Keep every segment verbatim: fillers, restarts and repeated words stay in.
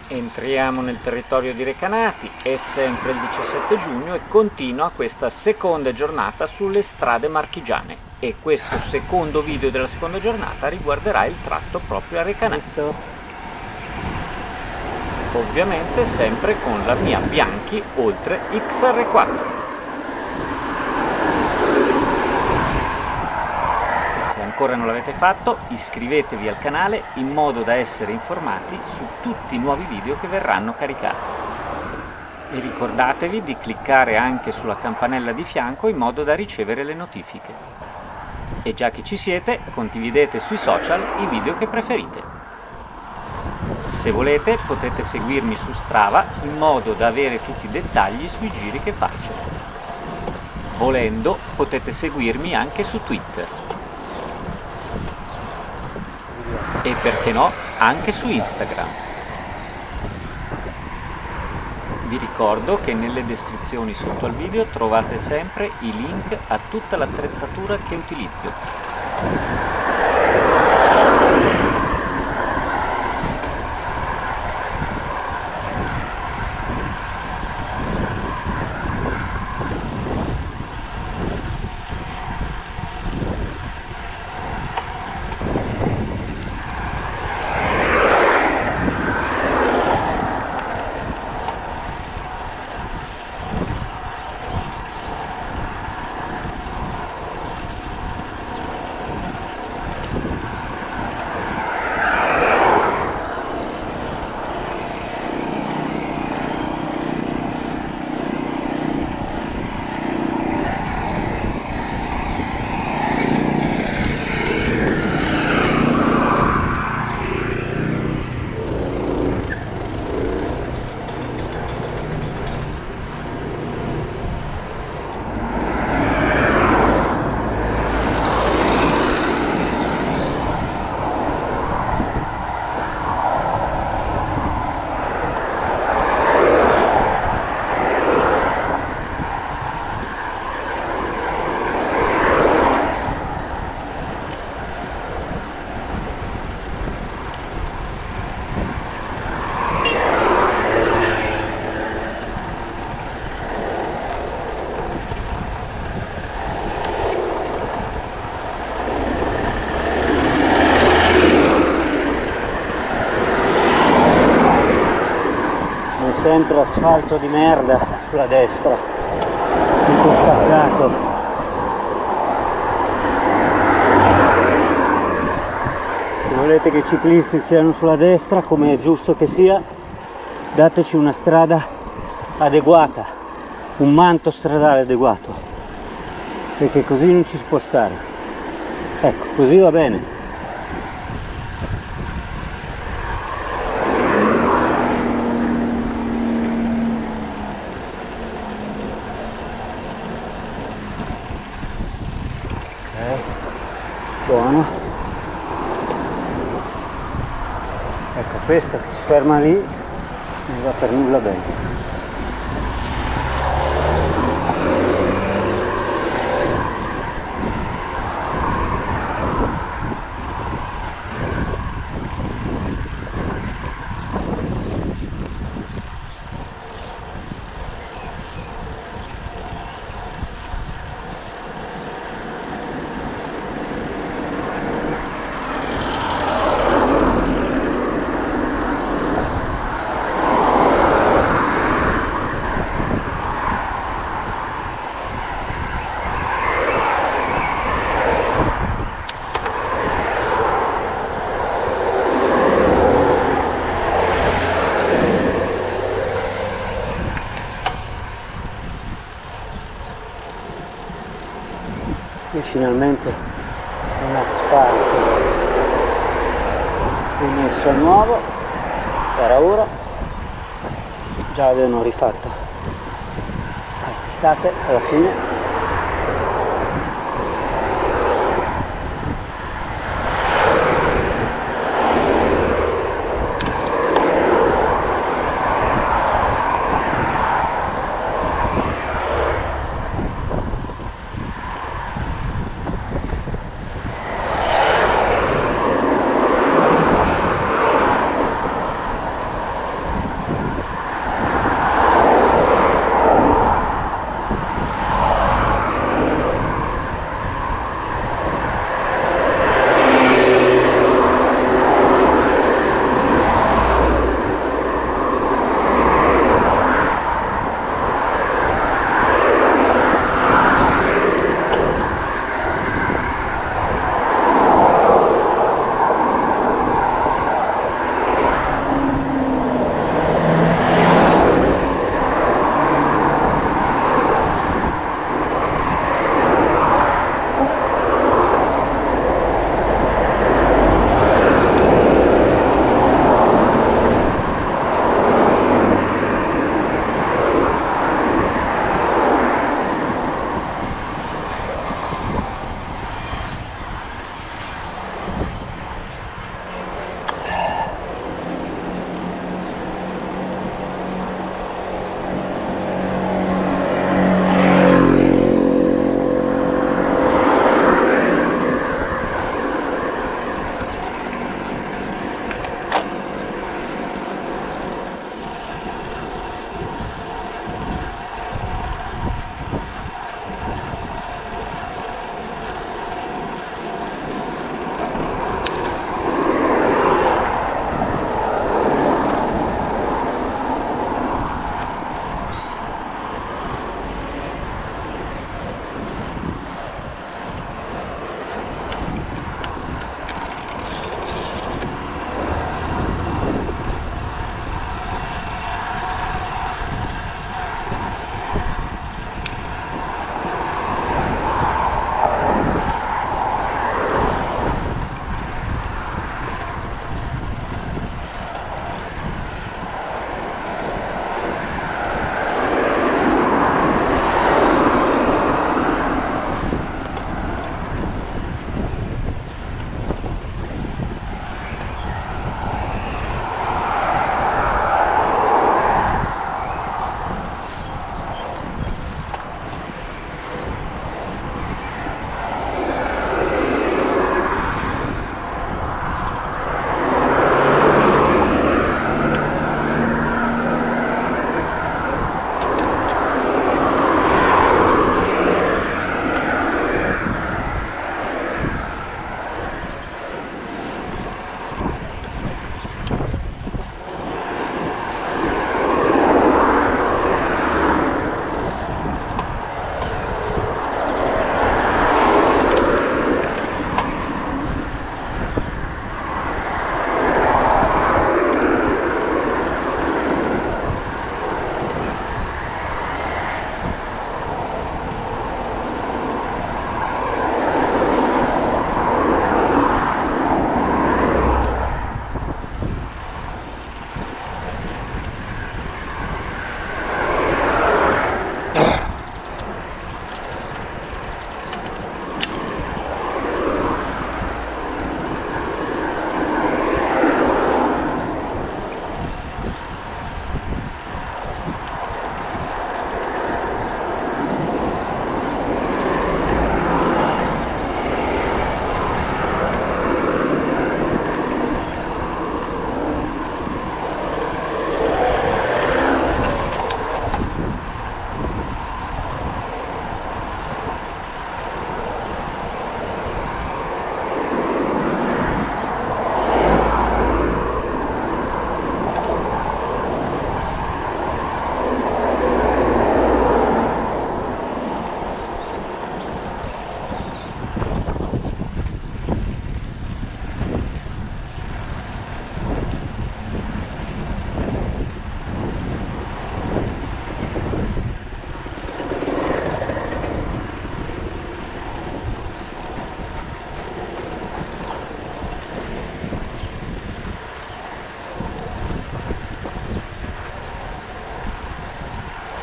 Entriamo nel territorio di Recanati, è sempre il diciassette giugno e continua questa seconda giornata sulle strade marchigiane e questo secondo video della seconda giornata riguarderà il tratto proprio a Recanati. Ovviamente sempre con la mia Bianchi Oltre X R quattro. Se ancora non l'avete fatto, iscrivetevi al canale in modo da essere informati su tutti i nuovi video che verranno caricati. E ricordatevi di cliccare anche sulla campanella di fianco in modo da ricevere le notifiche. E già che ci siete, condividete sui social i video che preferite. Se volete, potete seguirmi su Strava in modo da avere tutti i dettagli sui giri che faccio. Volendo, potete seguirmi anche su Twitter. E perché no, anche su Instagram. Vi ricordo che nelle descrizioni sotto al video trovate sempre i link a tutta l'attrezzatura che utilizzo. Sempre asfalto di merda sulla destra, tutto spaccato. Se volete che i ciclisti siano sulla destra, come è giusto che sia, dateci una strada adeguata, un manto stradale adeguato, perché così non ci si può stare. Ecco, così va bene. Buono. Ecco, questa che si ferma lì non va per nulla bene. E finalmente un asfalto rimesso a nuovo, era ora, già avevano rifatto quest'estate alla fine.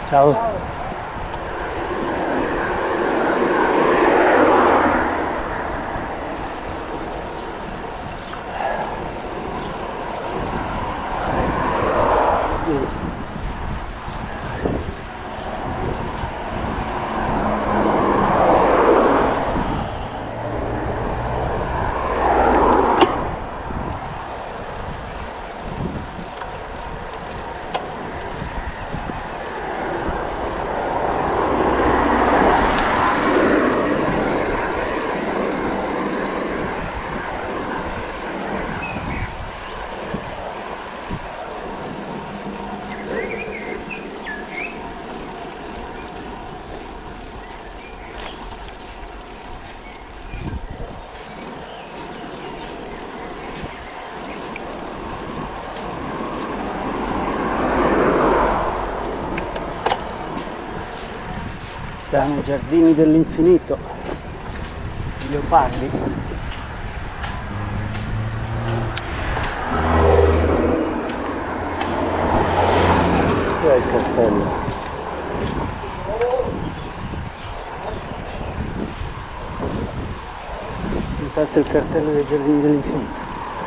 Ciao. Siamo ai giardini dell'infinito, i leopardi. Qui è il cartello. Intanto il cartello dei giardini dell'infinito.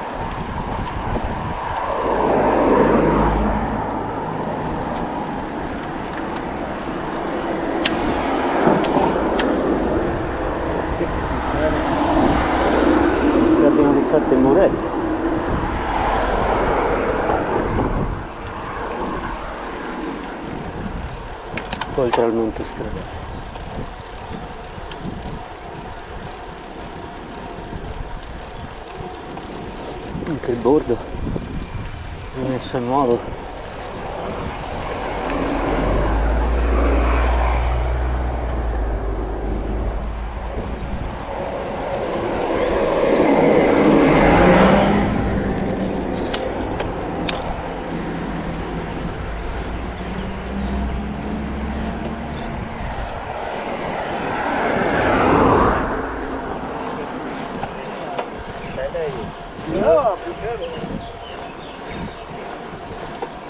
Abbiamo rifatto il muretto. Oltre al monte stradale. Anche il bordo è messo a nuovo. No,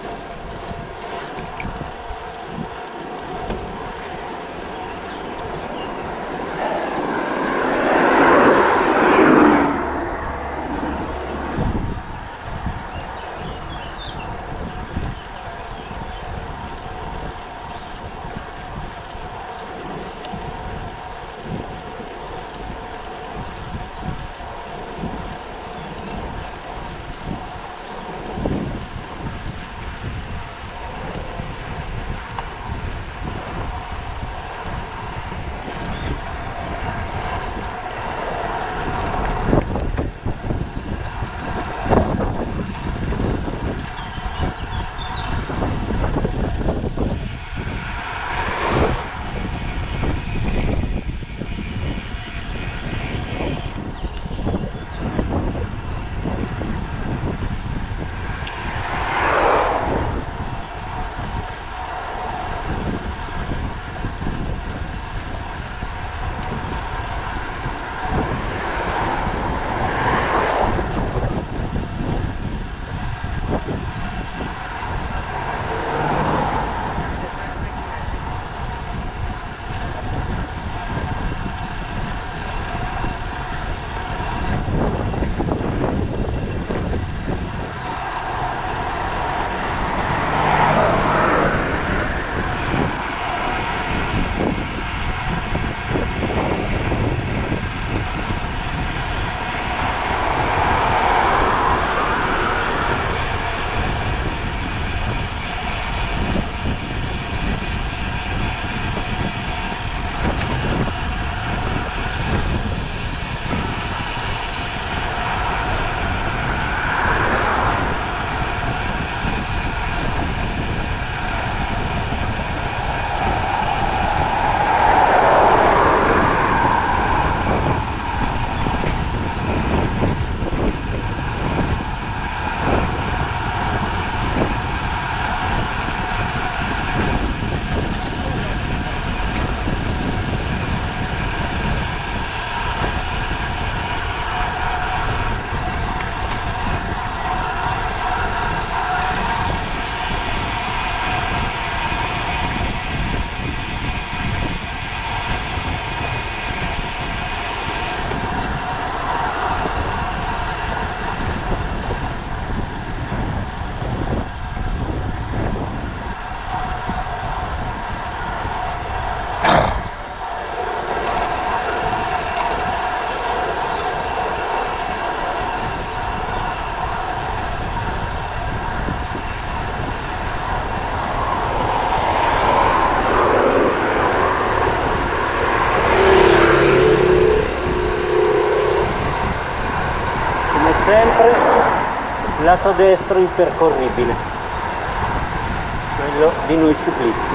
lato destro impercorribile, quello di noi ciclisti.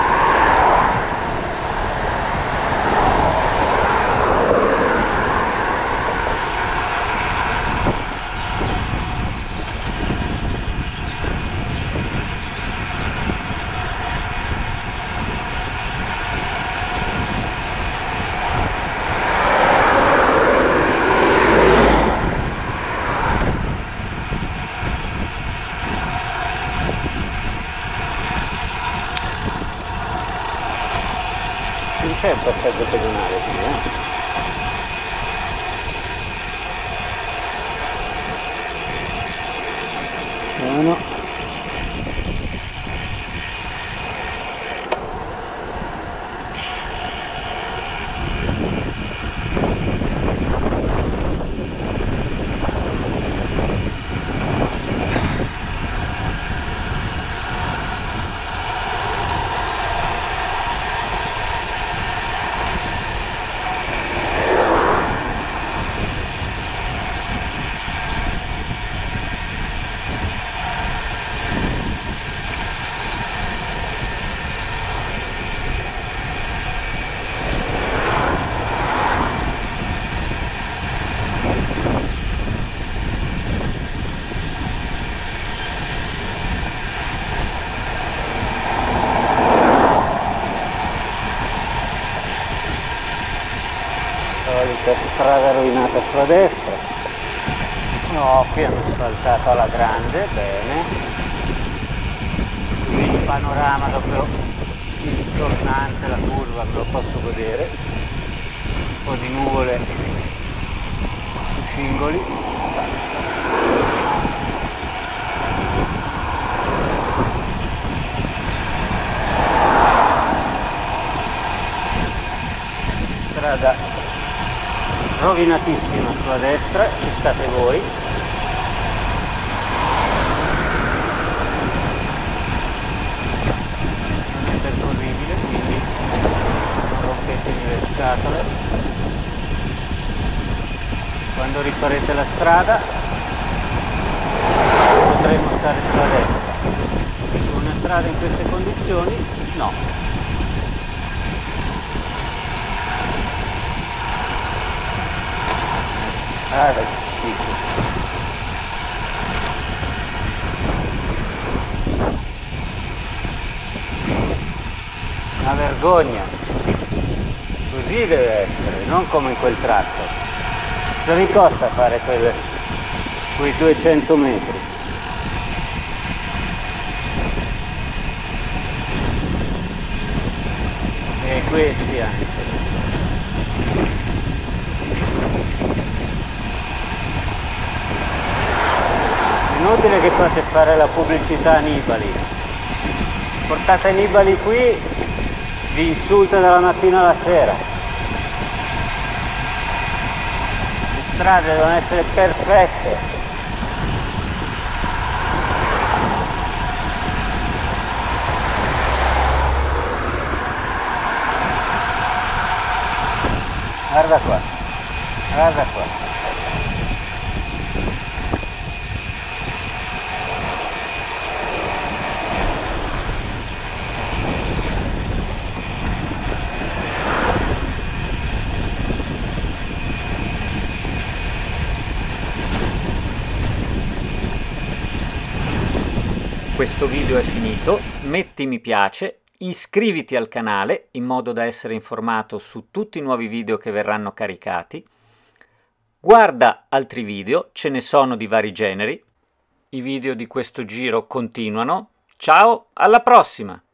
Non c'è un passaggio pedonale qui, eh? No, no. Solita strada rovinata sulla destra. No, qui hanno asfaltato alla grande, bene. Così il panorama dopo il tornante, la curva, me lo posso godere. Un po' di nuvole su Cingoli. Strada rovinatissima sulla destra, ci state voi. Non è percorribile, quindi non rompetemi le scatole. Quando rifarete la strada potremo stare sulla destra. Su una strada in queste condizioni no. Ah, che schifo. Una vergogna. Così deve essere, non come in quel tratto. Cosa mi costa fare quelle, quei duecento metri? E questi anche. Inutile che fate fare la pubblicità a Nibali. Portate Nibali qui, vi insulta dalla mattina alla sera. Le strade devono essere perfette. Guarda qua, guarda qua. Questo video è finito, metti mi piace, iscriviti al canale in modo da essere informato su tutti i nuovi video che verranno caricati, guarda altri video, ce ne sono di vari generi, i video di questo giro continuano, ciao, alla prossima!